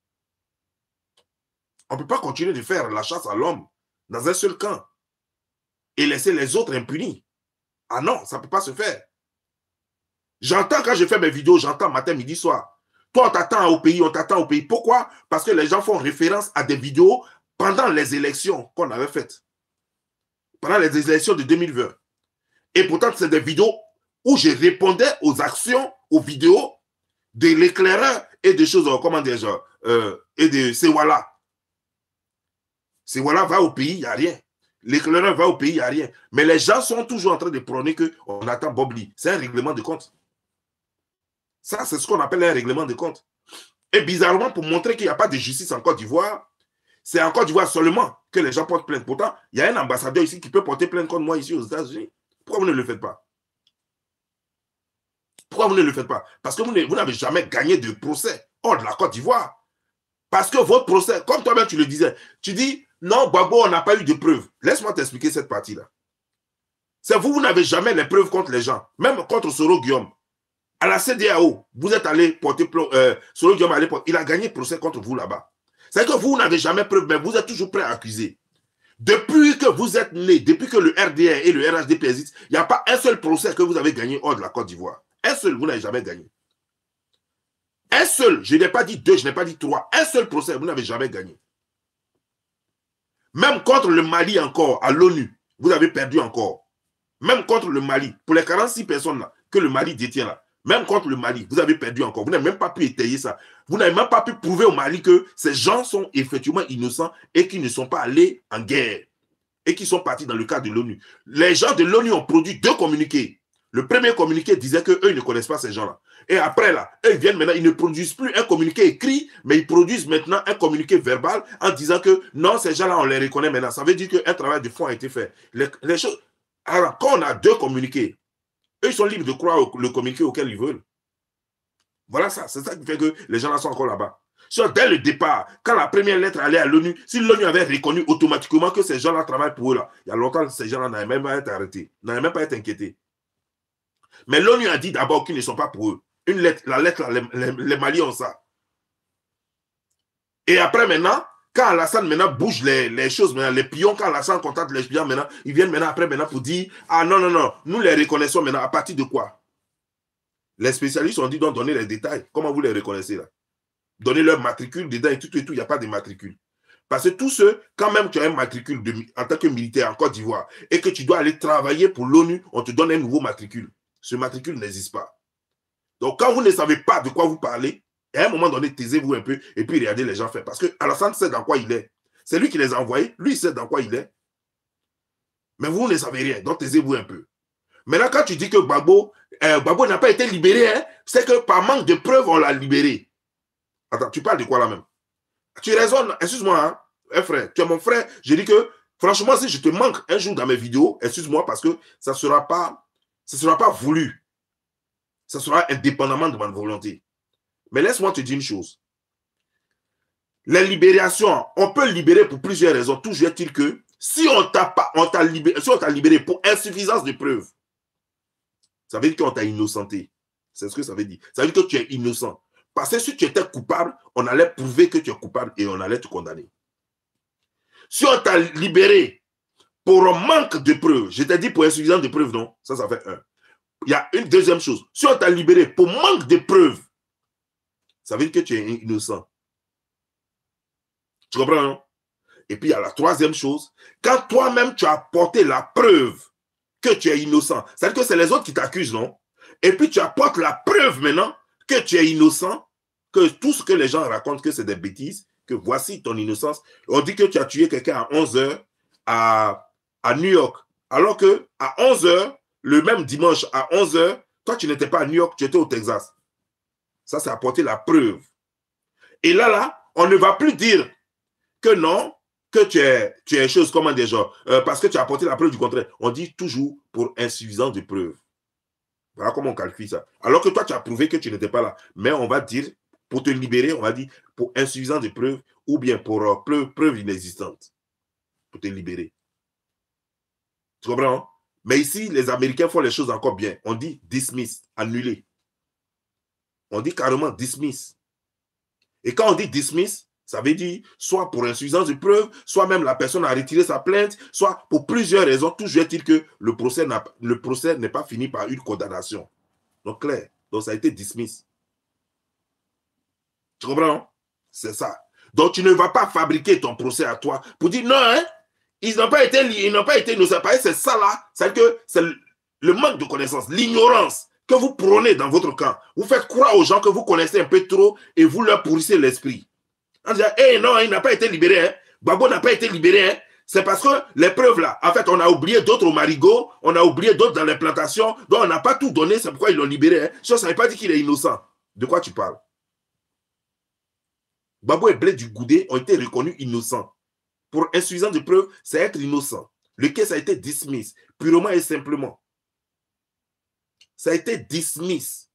On ne peut pas continuer de faire la chasse à l'homme dans un seul camp et laisser les autres impunis. Ah non, ça ne peut pas se faire. J'entends quand je fais mes vidéos, j'entends matin, midi, soir. Toi, on t'attend au pays, on t'attend au pays. Pourquoi? Parce que les gens font référence à des vidéos pendant les élections qu'on avait faites. Pendant les élections de deux mille vingt. Et pourtant, c'est des vidéos où je répondais aux actions, aux vidéos de l'éclaireur et des choses, comment dire, genre, euh, et de Sewala. Sewala va au pays, il n'y a rien. L'éclaireur va au pays, il n'y a rien. Mais les gens sont toujours en train de prôner qu'on attend Bob Lee. C'est un règlement de compte. Ça, c'est ce qu'on appelle un règlement de compte. Et bizarrement, pour montrer qu'il n'y a pas de justice en Côte d'Ivoire, c'est en Côte d'Ivoire seulement que les gens portent plainte. Pourtant, il y a un ambassadeur ici qui peut porter plainte contre moi ici aux États-Unis. Pourquoi vous ne le faites pas? Pourquoi vous ne le faites pas? Parce que vous n'avez jamais gagné de procès hors de la Côte d'Ivoire. Parce que votre procès, comme toi-même tu le disais, tu dis, non, Gbagbo, on n'a pas eu de preuves. Laisse-moi t'expliquer cette partie-là. C'est vous, vous n'avez jamais les preuves contre les gens, même contre Soro Guillaume. À la C D A O, vous êtes allé porter euh, Soro Guillaume, allé porter, il a gagné procès contre vous là-bas. C'est que vous n'avez jamais preuve, mais vous êtes toujours prêt à accuser. Depuis que vous êtes né, depuis que le R D R et le R H D P existent, il n'y a pas un seul procès que vous avez gagné hors de la Côte d'Ivoire. Un seul, vous n'avez jamais gagné. Un seul, je n'ai pas dit deux, je n'ai pas dit trois. Un seul procès, vous n'avez jamais gagné. Même contre le Mali encore, à l'ONU, vous avez perdu encore. Même contre le Mali, pour les quarante-six personnes là, que le Mali détient là, même contre le Mali, vous avez perdu encore. Vous n'avez même pas pu étayer ça. Vous n'avez même pas pu prouver au Mali que ces gens sont effectivement innocents et qu'ils ne sont pas allés en guerre. Et qui sont partis dans le cadre de l'ONU. Les gens de l'ONU ont produit deux communiqués. Le premier communiqué disait qu'eux, ils ne connaissent pas ces gens-là. Et après, là, eux, ils viennent maintenant, ils ne produisent plus un communiqué écrit, mais ils produisent maintenant un communiqué verbal en disant que non, ces gens-là, on les reconnaît maintenant. Ça veut dire qu'un travail de fond a été fait. Les, les choses... Alors, quand on a deux communiqués, eux, ils sont libres de croire au, le communiqué auquel ils veulent. Voilà ça. C'est ça qui fait que les gens-là sont encore là-bas. So, dès le départ, quand la première lettre allait à l'ONU, si l'ONU avait reconnu automatiquement que ces gens-là travaillent pour eux, là, il y a longtemps, ces gens-là n'avaient même pas été arrêtés, n'avaient même pas été inquiétés. Mais l'ONU a dit d'abord qu'ils ne sont pas pour eux. Une lettre, la lettre, là, les, les, les Maliens ont ça. Et après, maintenant, quand Alassane maintenant bouge les, les choses, maintenant, les pions, quand Alassane contacte les pions, maintenant, ils viennent maintenant après maintenant pour dire ah non, non, non, nous les reconnaissons maintenant à partir de quoi? Les spécialistes ont dit donc donner les détails. Comment vous les reconnaissez là? Donner leur matricule dedans et tout et tout, il n'y a pas de matricule. Parce que tous ceux, quand même tu as un matricule de, en tant que militaire en Côte d'Ivoire et que tu dois aller travailler pour l'ONU, on te donne un nouveau matricule. Ce matricule n'existe pas. Donc quand vous ne savez pas de quoi vous parlez, à un moment donné, taisez-vous un peu et puis regardez les gens faire. Parce que Alassane sait dans quoi il est. C'est lui qui les a envoyés, lui il sait dans quoi il est. Mais vous ne savez rien, donc taisez-vous un peu. Maintenant, quand tu dis que Gbagbo, euh, Gbagbo n'a pas été libéré, hein, c'est que par manque de preuves, on l'a libéré. Attends, tu parles de quoi là même? Tu raisonnes, excuse-moi, hein, hein, frère, tu es mon frère. Je dis que, franchement, si je te manque un jour dans mes vidéos, excuse-moi parce que ça ne sera pas, ça sera pas voulu. Ça sera indépendamment de ma volonté. Mais laisse-moi te dire une chose. La libération, on peut libérer pour plusieurs raisons. Toujours est-il que si on t'a pas, on t'a libéré, si on t'a libéré pour insuffisance de preuves, ça veut dire qu'on t'a innocenté. C'est ce que ça veut dire. Ça veut dire que tu es innocent. Parce que si tu étais coupable, on allait prouver que tu es coupable et on allait te condamner. Si on t'a libéré pour un manque de preuves, je t'ai dit pour insuffisance de preuves, non? Ça, ça fait un. Il y a une deuxième chose. Si on t'a libéré pour manque de preuves, ça veut dire que tu es innocent. Tu comprends, non? Et puis, il y a la troisième chose. Quand toi-même, tu as apporté la preuve que tu es innocent, c'est-à-dire que c'est les autres qui t'accusent, non? Et puis, tu apportes la preuve maintenant que tu es innocent, que tout ce que les gens racontent, que c'est des bêtises, que voici ton innocence. On dit que tu as tué quelqu'un à onze heures à, à New York, alors que à onze heures, le même dimanche à onze heures, toi, tu n'étais pas à New York, tu étais au Texas. Ça, c'est apporter la preuve. Et là, là, on ne va plus dire que non, que tu es, tu es chose, comment dire, genre, euh, parce que tu as apporté la preuve du contraire. On dit toujours pour insuffisance de preuve. Voilà comment on calcule ça. Alors que toi, tu as prouvé que tu n'étais pas là. Mais on va dire, pour te libérer, on va dire pour insuffisance de preuve ou bien pour euh, preuve, preuve inexistante. Pour te libérer. Tu comprends? Hein? Mais ici, les Américains font les choses encore bien. On dit dismiss, annuler. On dit carrément dismiss. Et quand on dit dismiss, ça veut dire soit pour insuffisance de preuve, soit même la personne a retiré sa plainte, soit pour plusieurs raisons. Toujours est-il que le procès le procès n'est pas fini par une condamnation. Donc, clair. Donc, ça a été dismiss. Tu comprends? C'est ça. Donc, tu ne vas pas fabriquer ton procès à toi pour dire non, hein, ils n'ont pas été, ils n'ont pas été innocents. C'est ça là. C'est que c'est le manque de connaissance, l'ignorance que vous prônez dans votre camp. Vous faites croire aux gens que vous connaissez un peu trop et vous leur pourrissez l'esprit. On dit, hey, non, il n'a pas été libéré. Hein. Gbagbo n'a pas été libéré. Hein. C'est parce que les preuves là, en fait, on a oublié d'autres au marigot, on a oublié d'autres dans les plantations, donc on n'a pas tout donné, c'est pourquoi ils l'ont libéré. Hein. Ça ne veut pas dire qu'il est innocent. De quoi tu parles? Gbagbo et Blé du Goudé ont été reconnus innocents. Pour insuffisance de preuves, c'est être innocent. Le cas, ça a été dismiss, purement et simplement. Ça a été dismiss.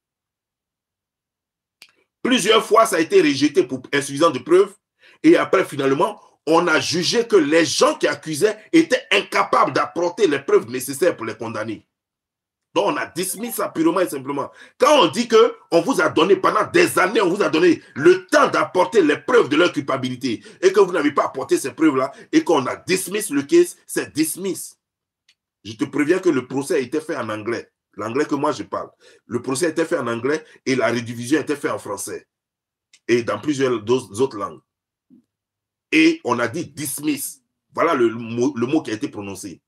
Plusieurs fois, ça a été rejeté pour insuffisance de preuves. Et après, finalement, on a jugé que les gens qui accusaient étaient incapables d'apporter les preuves nécessaires pour les condamner. Donc, on a dismis ça purement et simplement. Quand on dit qu'on vous a donné, pendant des années, on vous a donné le temps d'apporter les preuves de leur culpabilité et que vous n'avez pas apporté ces preuves-là et qu'on a dismis le case, c'est dismiss. Je te préviens que le procès a été fait en anglais. L'anglais que moi je parle. Le procès a été fait en anglais et la rédivision a été faite en français. Et dans plusieurs autres langues. Et on a dit dismiss. Voilà le, le, mot, le mot qui a été prononcé.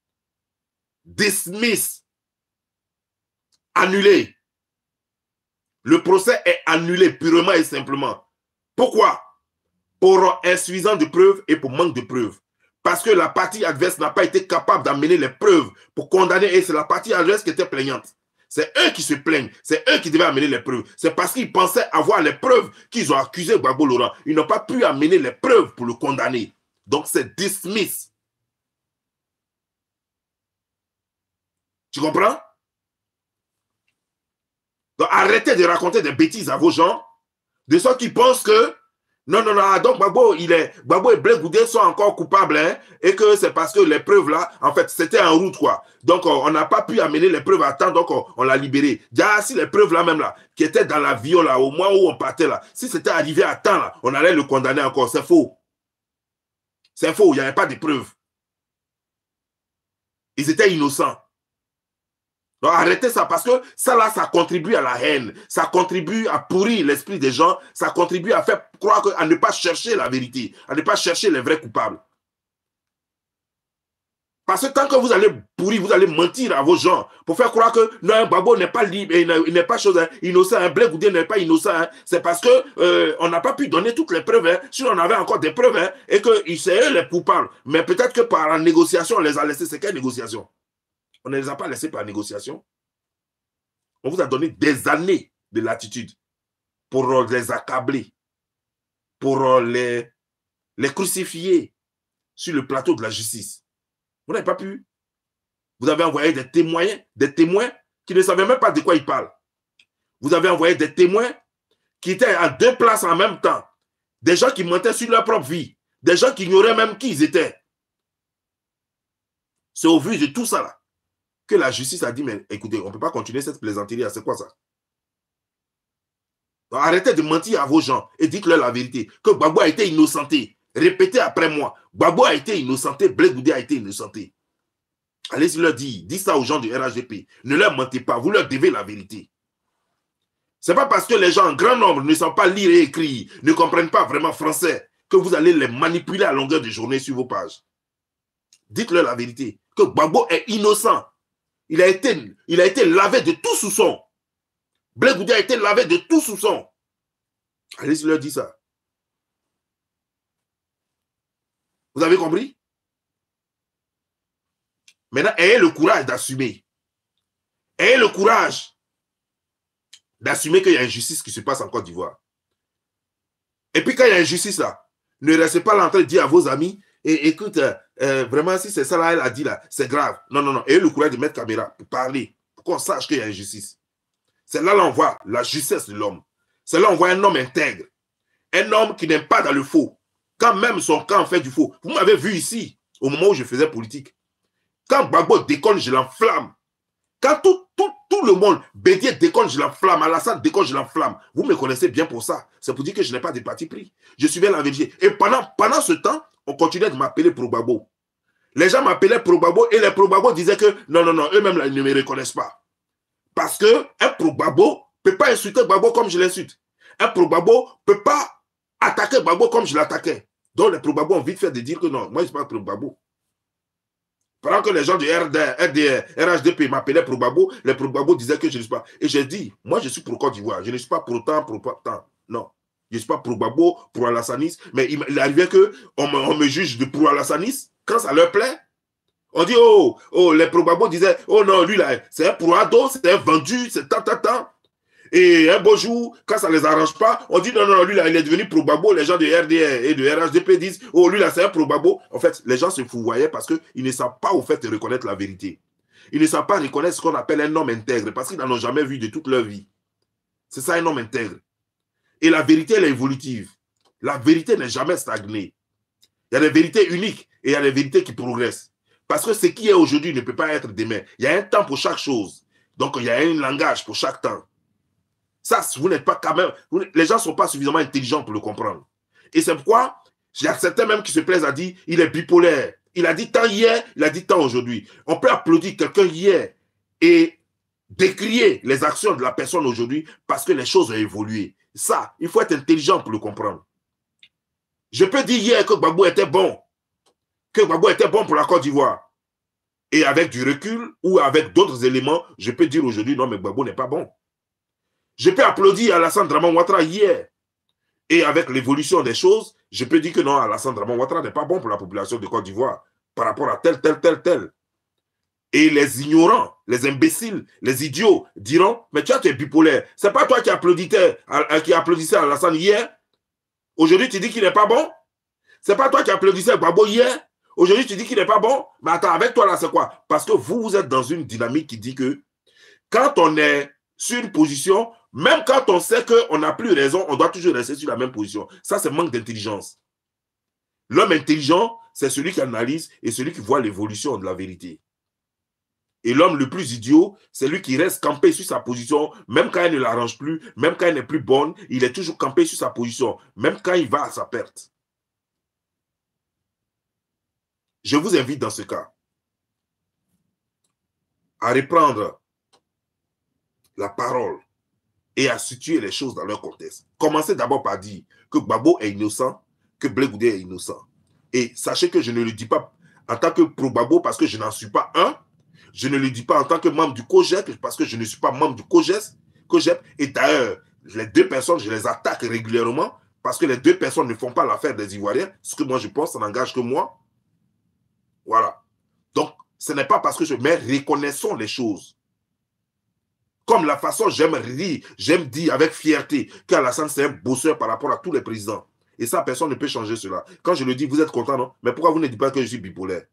Dismiss. Annulé. Le procès est annulé purement et simplement. Pourquoi? Pour insuffisance de preuves et pour manque de preuves. Parce que la partie adverse n'a pas été capable d'amener les preuves pour condamner. Et c'est la partie adverse qui était plaignante. C'est eux qui se plaignent. C'est eux qui devaient amener les preuves. C'est parce qu'ils pensaient avoir les preuves qu'ils ont accusé Gbagbo Laurent. Ils n'ont pas pu amener les preuves pour le condamner. Donc c'est dismiss. Tu comprends? Donc arrêtez de raconter des bêtises à vos gens. De ceux qui pensent que non, non, non, donc Gbagbo, il est, Gbagbo et Blé Goudé sont encore coupables, hein, et que c'est parce que les preuves là, en fait, c'était en route, quoi. Donc, on n'a pas pu amener les preuves à temps, donc on, on l'a libéré. Déjà, si les preuves là même là, qui étaient dans l'avion là, au moment où on partait là, si c'était arrivé à temps là, on allait le condamner encore. C'est faux. C'est faux, il n'y avait pas de preuves. Ils étaient innocents. Donc arrêtez ça parce que ça là, ça contribue à la haine, ça contribue à pourrir l'esprit des gens, ça contribue à faire croire que, à ne pas chercher la vérité, à ne pas chercher les vrais coupables. Parce que tant que vous allez pourrir, vous allez mentir à vos gens pour faire croire que non, Gbagbo n'est pas libre, il n'est pas chose, hein, innocent, hein, Blé Goudé n'est pas innocent, hein, c'est parce que euh, on n'a pas pu donner toutes les preuves, hein, si on avait encore des preuves, hein, et que c'est eux les coupables. Mais peut-être que par la négociation, on les a laissés. C'est quelle négociation? On ne les a pas laissés par négociation. On vous a donné des années de latitude pour les accabler, pour les, les crucifier sur le plateau de la justice. Vous n'avez pas pu. Vous avez envoyé des témoins, des témoins qui ne savaient même pas de quoi ils parlent. Vous avez envoyé des témoins qui étaient à deux places en même temps. Des gens qui mentaient sur leur propre vie. Des gens qui ignoraient même qui ils étaient. C'est au vu de tout ça là que la justice a dit, mais écoutez, on ne peut pas continuer cette plaisanterie. C'est quoi ça? Donc, arrêtez de mentir à vos gens et dites-leur la vérité. Que Gbagbo a été innocenté. Répétez après moi. Gbagbo a été innocenté, Blé Goudé a été innocenté. Allez-y leur dire. Dites ça aux gens du R H D P. Ne leur mentez pas. Vous leur devez la vérité. Ce n'est pas parce que les gens en grand nombre ne savent pas lire et écrire, ne comprennent pas vraiment français, que vous allez les manipuler à longueur de journée sur vos pages. Dites-leur la vérité. Que Gbagbo est innocent. Il a été, il a été lavé de tout soupçon. Blé Goudé a été lavé de tout soupçon. Allez-y leur dire ça. Vous avez compris? Maintenant, ayez le courage d'assumer. Ayez le courage d'assumer qu'il y a injustice qui se passe en Côte d'Ivoire. Et puis quand il y a injustice là, ne restez pas là en train de dire à vos amis, et écoute, euh, euh, vraiment si c'est ça là, elle a dit là, c'est grave. Non, non, non, ayez le courage de mettre caméra pour parler, pour qu'on sache qu'il y a injustice. C'est là là on voit la justesse de l'homme. C'est là on voit un homme intègre. Un homme qui n'aime pas dans le faux. Quand même son camp fait du faux. Vous m'avez vu ici, au moment où je faisais politique. Quand Gbagbo déconne, je l'enflamme. Quand tout, tout, tout le monde, Bédier déconne, je l'enflamme, Alassane déconne, je l'enflamme. Vous me connaissez bien pour ça. C'est pour dire que je n'ai pas de parti pris. Je suivais la vérité. Et pendant, pendant ce temps, on continuait de m'appeler Pro Gbagbo. Les gens m'appelaient Pro Gbagbo et les Pro Gbagbo disaient que non, non, non, eux-mêmes ils ne me reconnaissent pas. Parce qu'un Pro Gbagbo ne peut pas insulter Gbagbo comme je l'insulte. Un Pro Gbagbo ne peut pas attaquer Gbagbo comme je l'attaquais. Donc les Pro Gbagbo ont vite fait de dire que non, moi je ne suis pas Pro Gbagbo. Pendant que les gens du R D, R D, R H D P m'appelaient Pro Gbagbo, les Pro Gbagbo disaient que je ne suis pas. Et j'ai dit, moi je suis pro Côte d'Ivoire, je ne suis pas pro temps, pro temps. Non. Je ne suis pas pro Gbagbo, pro Alassanis, mais il, il arrivait qu'on me, on me juge de pro Alassanis quand ça leur plaît. On dit, oh, oh, les Pro Gbagbo disaient, oh non, lui là, c'est un pro ado, c'est un vendu, c'est tant, tant, tant. Et un beau jour, quand ça ne les arrange pas, on dit non, non, lui là, il est devenu Pro Gbagbo. Les gens de R D et de R H D P disent, oh, lui là, c'est un Pro Gbagbo. En fait, les gens se fouvoyaient parce qu'ils ne savent pas au fait reconnaître la vérité. Ils ne savent pas reconnaître ce qu'on appelle un homme intègre parce qu'ils n'en ont jamais vu de toute leur vie. C'est ça un homme intègre. Et la vérité, elle est évolutive. La vérité n'est jamais stagnée. Il y a des vérités uniques et il y a des vérités qui progressent. Parce que ce qui est aujourd'hui ne peut pas être demain. Il y a un temps pour chaque chose. Donc, il y a un langage pour chaque temps. Ça, vous n'êtes pas quand même... Vous, les gens ne sont pas suffisamment intelligents pour le comprendre. Et c'est pourquoi, il y a certains même qui se plaisent à dire il est bipolaire. Il a dit tant hier, il a dit tant aujourd'hui. On peut applaudir quelqu'un hier et décrier les actions de la personne aujourd'hui parce que les choses ont évolué. Ça, il faut être intelligent pour le comprendre. Je peux dire hier que Gbagbo était bon. Que Gbagbo était bon pour la Côte d'Ivoire. Et avec du recul ou avec d'autres éléments, je peux dire aujourd'hui non, mais Gbagbo n'est pas bon. Je peux applaudir Alassane Dramane Ouattara hier. Et avec l'évolution des choses, je peux dire que non, Alassane Dramane Ouattara n'est pas bon pour la population de Côte d'Ivoire par rapport à tel, tel, tel, tel. Et les ignorants, les imbéciles, les idiots diront, mais tu as tes bipolaires. C'est pas toi qui applaudissais, qui applaudissais Alassane hier. Aujourd'hui, tu dis qu'il n'est pas bon. C'est pas toi qui applaudissais Gbagbo hier. Aujourd'hui, tu dis qu'il n'est pas bon. Mais attends, avec toi là, c'est quoi? Parce que vous, vous êtes dans une dynamique qui dit que quand on est sur une position, même quand on sait qu'on n'a plus raison, on doit toujours rester sur la même position. Ça, c'est manque d'intelligence. L'homme intelligent, c'est celui qui analyse et celui qui voit l'évolution de la vérité. Et l'homme le plus idiot, c'est lui qui reste campé sur sa position, même quand elle ne l'arrange plus, même quand elle n'est plus bonne, il est toujours campé sur sa position, même quand il va à sa perte. Je vous invite dans ce cas à reprendre la parole et à situer les choses dans leur contexte. Commencez d'abord par dire que Gbagbo est innocent, que Blé Goudé est innocent. Et sachez que je ne le dis pas en tant que pro-Gbagbo parce que je n'en suis pas un. Je ne le dis pas en tant que membre du COGEP parce que je ne suis pas membre du COGEP. Et d'ailleurs, les deux personnes, je les attaque régulièrement parce que les deux personnes ne font pas l'affaire des Ivoiriens. Ce que moi je pense, ça n'engage que moi. Voilà. Donc, ce n'est pas parce que je... Mais reconnaissons les choses. Comme la façon, j'aime rire, j'aime dire avec fierté qu'Alassane, c'est un bosseur par rapport à tous les présidents. Et ça, personne ne peut changer cela. Quand je le dis, vous êtes content, non? Mais pourquoi vous ne dites pas que je suis bipolaire?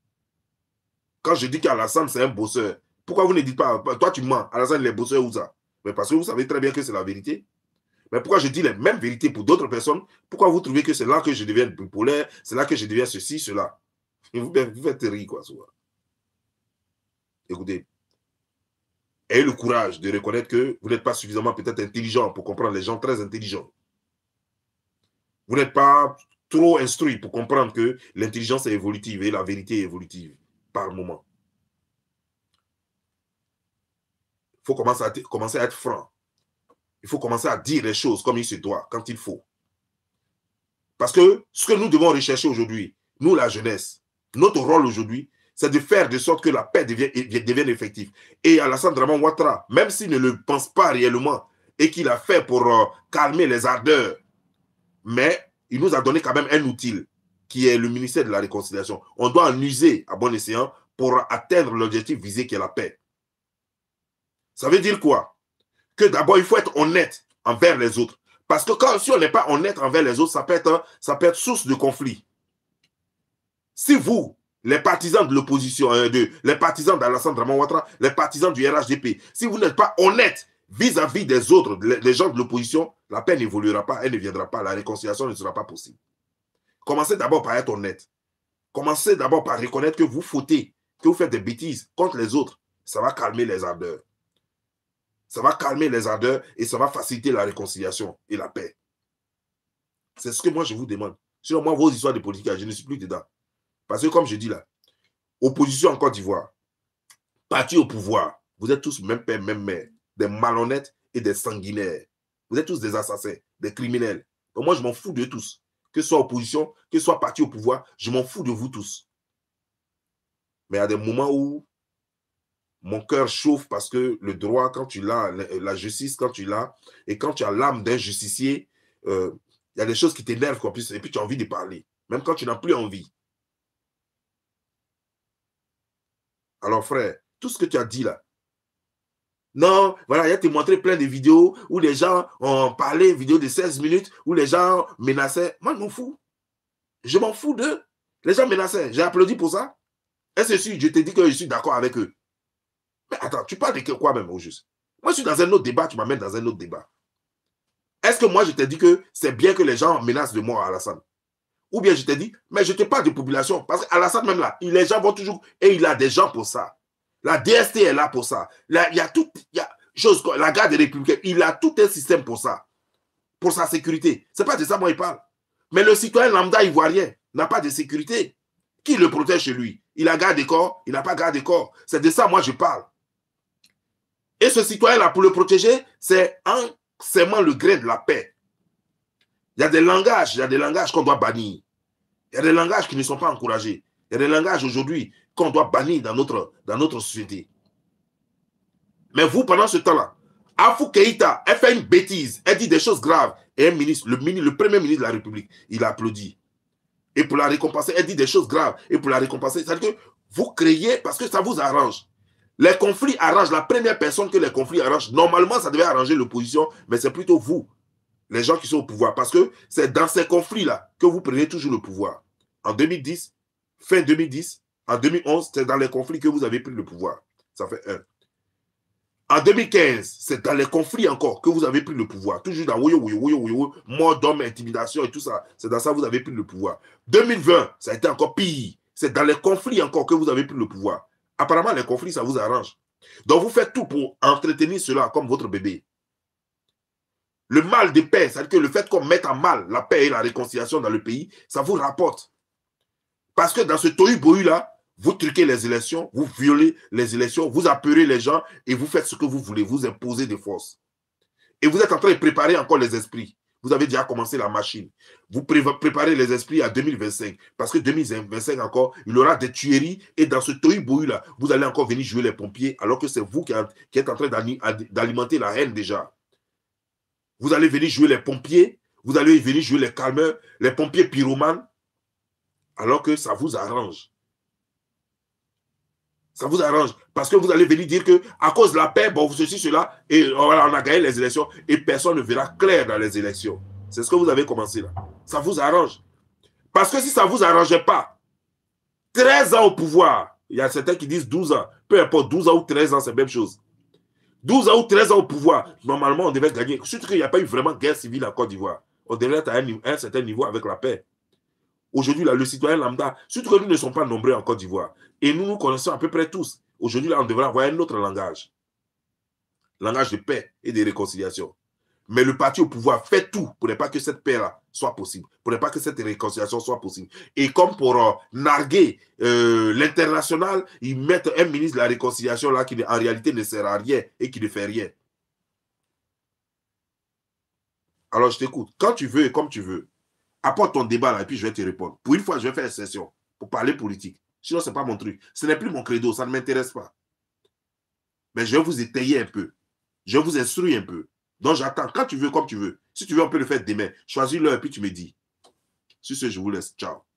Quand je dis qu'Alassane, c'est un bosseur, pourquoi vous ne dites pas, toi tu mens, Alassane, il est bosseur ou ça? Mais parce que vous savez très bien que c'est la vérité. Mais pourquoi je dis les mêmes vérités pour d'autres personnes? Pourquoi vous trouvez que c'est là que je deviens bipolaire, c'est là que je deviens ceci, cela? Et vous, vous faites rire, quoi, souvent. Écoutez, ayez le courage de reconnaître que vous n'êtes pas suffisamment peut-être intelligent pour comprendre les gens très intelligents. Vous n'êtes pas trop instruit pour comprendre que l'intelligence est évolutive et la vérité est évolutive par moment. Il faut commencer à, commencer à être franc. Il faut commencer à dire les choses comme il se doit, quand il faut. Parce que ce que nous devons rechercher aujourd'hui, nous, la jeunesse, notre rôle aujourd'hui, c'est de faire de sorte que la paix devienne, devienne effective. Et Alassane Draman Ouattara, même s'il ne le pense pas réellement et qu'il a fait pour euh, calmer les ardeurs, mais il nous a donné quand même un outil qui est le ministère de la Réconciliation. On doit en user à bon escient pour atteindre l'objectif visé qui est la paix. Ça veut dire quoi? Que d'abord, il faut être honnête envers les autres. Parce que quand, si on n'est pas honnête envers les autres, ça peut être, ça peut être source de conflit. Si vous, les partisans de l'opposition, euh, de, les partisans d'Alassane Draman Ouattara, les partisans du R H D P, si vous n'êtes pas honnête vis-à-vis des autres, les, les gens de l'opposition, la paix n'évoluera pas, elle ne viendra pas, la réconciliation ne sera pas possible. Commencez d'abord par être honnête. Commencez d'abord par reconnaître que vous fautez, que vous faites des bêtises contre les autres. Ça va calmer les ardeurs. Ça va calmer les ardeurs et ça va faciliter la réconciliation et la paix. C'est ce que moi je vous demande. Sinon, moi, vos histoires de politique, je ne suis plus dedans. Parce que comme je dis là, opposition en Côte d'Ivoire, parti au pouvoir, vous êtes tous même père, même mère, des malhonnêtes et des sanguinaires. Vous êtes tous des assassins, des criminels. Donc moi, je m'en fous de tous. Que ce soit opposition, que ce soit parti au pouvoir, je m'en fous de vous tous. Mais il y a des moments où mon cœur chauffe parce que le droit, quand tu l'as, la justice, quand tu l'as, et quand tu as l'âme d'un justicier, euh, il y a des choses qui t'énervent, et puis tu as envie de parler, même quand tu n'as plus envie. Alors frère, tout ce que tu as dit là, non, voilà, il y a te montré plein de vidéos où les gens ont parlé, vidéos de seize minutes, où les gens menaçaient. Moi, je m'en fous. Je m'en fous d'eux. Les gens menaçaient. J'ai applaudi pour ça. Et c'est sûr, je te dis que je suis d'accord avec eux. Mais attends, tu parles de quoi même au juste? Moi, je suis dans un autre débat, tu m'amènes dans un autre débat. Est-ce que moi, je te dis que c'est bien que les gens menacent de mort à Alassane? Ou bien je te dis, mais je te parle de population. Parce qu'Alassane, même là, les gens vont toujours... Et il a des gens pour ça. La D S T est là pour ça. Là, il y a tout... Il y a chose, la garde républicaine, il a tout un système pour ça. Pour sa sécurité. C'est pas de ça moi il parle. Mais le citoyen lambda ivoirien n'a pas de sécurité. Qui le protège chez lui? Il a garde des corps, il n'a pas garde des corps. C'est de ça moi je parle. Et ce citoyen-là, pour le protéger, c'est en sèmant le grain de la paix. Il y a des langages, il y a des langages qu'on doit bannir. Il y a des langages qui ne sont pas encouragés. Il y a des langages aujourd'hui qu'on doit bannir dans notre, dans notre société. Mais vous, pendant ce temps-là, Afou Keïta, elle fait une bêtise, elle dit des choses graves. Et un ministre, le, ministre, le premier ministre de la République, il applaudit. Et pour la récompenser, elle dit des choses graves. Et pour la récompenser, c'est-à-dire que vous créez parce que ça vous arrange. Les conflits arrangent. La première personne que les conflits arrangent, normalement, ça devait arranger l'opposition, mais c'est plutôt vous, les gens qui sont au pouvoir. Parce que c'est dans ces conflits-là que vous prenez toujours le pouvoir. En deux mille dix, fin deux mille dix, en deux mille onze, c'est dans les conflits que vous avez pris le pouvoir. Ça fait un. En deux mille quinze, c'est dans les conflits encore que vous avez pris le pouvoir. Toujours dans Woyo, Woyo, Woyo, Woyo, mort d'homme, intimidation et tout ça. C'est dans ça que vous avez pris le pouvoir. deux mille vingt, ça a été encore pire. C'est dans les conflits encore que vous avez pris le pouvoir. Apparemment, les conflits, ça vous arrange. Donc, vous faites tout pour entretenir cela comme votre bébé. Le mal de paix, c'est-à-dire que le fait qu'on mette en mal la paix et la réconciliation dans le pays, ça vous rapporte. Parce que dans ce tohu-bohu-là, vous truquez les élections, vous violez les élections, vous apeurez les gens et vous faites ce que vous voulez, vous imposez des forces. Et vous êtes en train de préparer encore les esprits. Vous avez déjà commencé la machine. Vous pré préparez les esprits à deux mille vingt-cinq. Parce que deux mille vingt-cinq encore, il y aura des tueries. Et dans ce tohu-bohu-là, vous allez encore venir jouer les pompiers alors que c'est vous qui êtes en train d'alimenter la haine déjà. Vous allez venir jouer les pompiers. Vous allez venir jouer les calmeurs, les pompiers pyromanes. Alors que ça vous arrange. Ça vous arrange. Parce que vous allez venir dire que à cause de la paix, bon, ceci, cela, et voilà, on a gagné les élections et personne ne verra clair dans les élections. C'est ce que vous avez commencé là. Ça vous arrange. Parce que si ça ne vous arrangeait pas, treize ans au pouvoir, il y a certains qui disent douze ans, peu importe, douze ans ou treize ans, c'est la même chose. douze ans ou treize ans au pouvoir, normalement, on devait gagner. Surtout qu'il n'y a pas eu vraiment guerre civile en Côte d'Ivoire. On devait être à un, à un certain niveau avec la paix. Aujourd'hui, là, le citoyen lambda, surtout que nous ne sommes pas nombreux en Côte d'Ivoire. Et nous nous connaissons à peu près tous. Aujourd'hui, là, on devrait avoir un autre langage. Langage de paix et de réconciliation. Mais le parti au pouvoir fait tout pour ne pas que cette paix-là soit possible, pour ne pas que cette réconciliation soit possible. Et comme pour euh, narguer euh, l'international, ils mettent un ministre de la réconciliation là qui en réalité ne sert à rien et qui ne fait rien. Alors je t'écoute. Quand tu veux et comme tu veux, apporte ton débat là et puis je vais te répondre. Pour une fois, je vais faire une session pour parler politique. Sinon, ce n'est pas mon truc. Ce n'est plus mon credo, ça ne m'intéresse pas. Mais je vais vous étayer un peu. Je vous instruis un peu. Donc, j'attends. Quand tu veux, comme tu veux. Si tu veux, on peut le faire demain. Choisis l'heure et puis tu me dis. Sur ce, je vous laisse. Ciao.